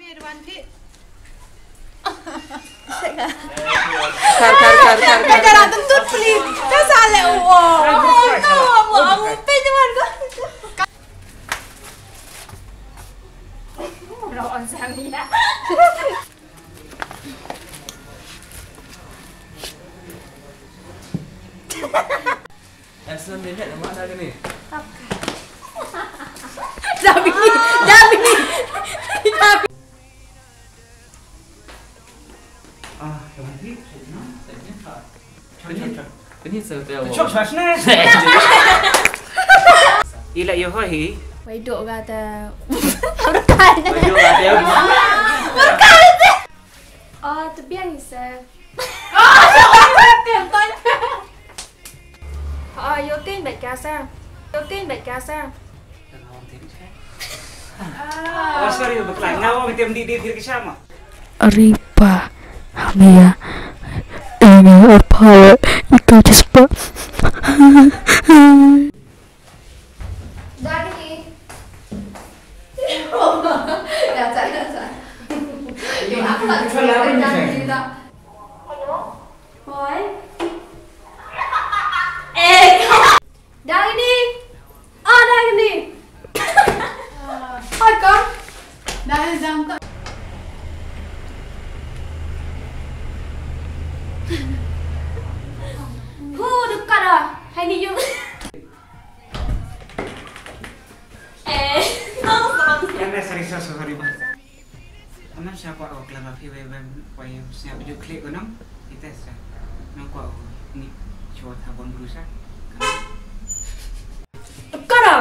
advantage. Kar. Jangan tuntut please. Kan salah. Wow. Tahu apa? Pay jangan kau. Lawan Samia. Asal dia nak nama dah ni. Dah bini. Ini sebab Chok sana. Ila yo hoi. Wei duk kata. Yo ada. Oh, tu biang isa. Yo tin bạch cá sang. Oh sorry, betul. Ngawa mesti di diri sama. Ripa Hamia ini apa itu cepat Dah ni. Dah saya. Yo aku nak cakap dah. Hello. Hoi. Dah ni. Dah ni. Hai con. Dah jam tak. Dekat dah. Hai ni you. Sorry. Aman siapa aku kelama PW wayang siapa juga klik kono. Kita sah. Nampak ni cuat abang berusaha. Dekat dah.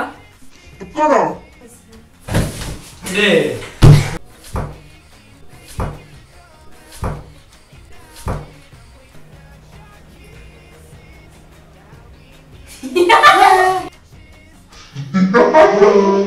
Deh. Yeah.